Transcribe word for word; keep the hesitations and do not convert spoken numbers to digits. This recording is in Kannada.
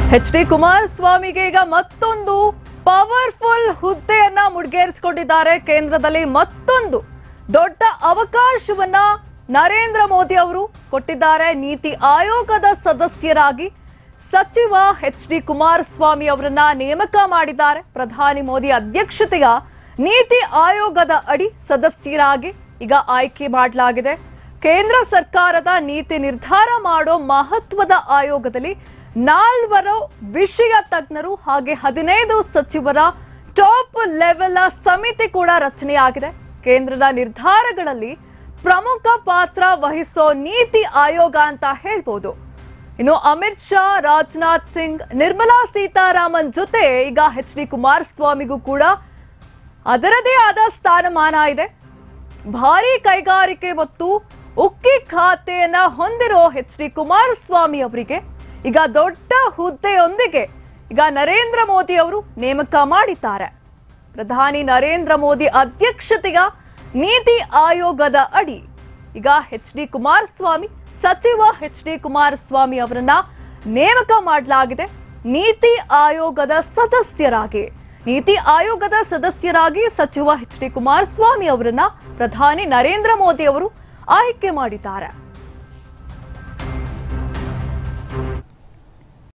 ಎಚ್ ಡಿ ಕುಮಾರಸ್ವಾಮಿಗೆ ಈಗ ಮತ್ತೊಂದು ಪವರ್ಫುಲ್ ಹುದ್ದೆಯನ್ನ ಮುಡಿಗೇರಿಸಿಕೊಂಡಿದ್ದಾರೆ. ಕೇಂದ್ರದಲ್ಲಿ ಮತ್ತೊಂದು ದೊಡ್ಡ ಅವಕಾಶವನ್ನ ನರೇಂದ್ರ ಮೋದಿ ಅವರು ಕೊಟ್ಟಿದ್ದಾರೆ. ನೀತಿ ಆಯೋಗದ ಸದಸ್ಯರಾಗಿ ಸಚಿವ ಎಚ್ ಡಿ ಕುಮಾರಸ್ವಾಮಿ ಅವರನ್ನ ನೇಮಕ ಮಾಡಿದ್ದಾರೆ. ಪ್ರಧಾನಿ ಮೋದಿ ಅಧ್ಯಕ್ಷತೆಯ ನೀತಿ ಆಯೋಗದ ಅಡಿ ಸದಸ್ಯರಾಗಿ ಈಗ ಆಯ್ಕೆ ಮಾಡಲಾಗಿದೆ. ಕೇಂದ್ರ ಸರ್ಕಾರದ ನೀತಿ ನಿರ್ಧಾರ ಮಾಡೋ ಮಹತ್ವದ ಆಯೋಗದಲ್ಲಿ ನಾಲ್ವರು ವಿಷಯ ತಜ್ಞರು ಹಾಗೆ ಹದಿನೈದು ಸಚಿವರ ಟಾಪ್ ಲೆವೆಲ್ ಸಮಿತಿ ಕೂಡ ರಚನೆಯಾಗಿದೆ. ಕೇಂದ್ರದ ನಿರ್ಧಾರಗಳಲ್ಲಿ ಪ್ರಮುಖ ಪಾತ್ರ ವಹಿಸೋ ನೀತಿ ಆಯೋಗ ಅಂತ ಹೇಳ್ಬೋದು. ಇನ್ನು ಅಮಿತ್ ಶಾ, ರಾಜನಾಥ್ ಸಿಂಗ್, ನಿರ್ಮಲಾ ಸೀತಾರಾಮನ್ ಜೊತೆ ಈಗ ಎಚ್ ಡಿ ಕುಮಾರಸ್ವಾಮಿಗೂ ಕೂಡ ಅದರದೇ ಆದ ಸ್ಥಾನಮಾನ ಇದೆ. ಭಾರಿ ಕೈಗಾರಿಕೆ ಮತ್ತು ಉಕ್ಕಿ ಖಾತೆಯನ್ನ ಹೊಂದಿರೋ ಎಚ್ ಡಿ ಕುಮಾರಸ್ವಾಮಿ ಅವರಿಗೆ ಈಗ ದೊಡ್ಡ ಹುದ್ದೆಯೊಂದಿಗೆ ಈಗ ನರೇಂದ್ರ ಮೋದಿ ಅವರು ನೇಮಕ ಮಾಡಿದ್ದಾರೆ. ಪ್ರಧಾನಿ ನರೇಂದ್ರ ಮೋದಿ ಅಧ್ಯಕ್ಷತೆಯ ನೀತಿ ಆಯೋಗದ ಅಡಿ ಈಗ ಎಚ್ ಡಿ ಕುಮಾರಸ್ವಾಮಿ ಸಚಿವ ಎಚ್ ಡಿ ಕುಮಾರಸ್ವಾಮಿ ಅವರನ್ನ ನೇಮಕ ಮಾಡಲಾಗಿದೆ. ನೀತಿ ಆಯೋಗದ ಸದಸ್ಯರಾಗಿ ನೀತಿ ಆಯೋಗದ ಸದಸ್ಯರಾಗಿ ಸಚಿವ ಎಚ್ ಡಿ ಕುಮಾರಸ್ವಾಮಿ ಅವರನ್ನ ಪ್ರಧಾನಿ ನರೇಂದ್ರ ಮೋದಿ ಅವರು ಆಯ್ಕೆ ಮಾಡಿದ್ದಾರೆ.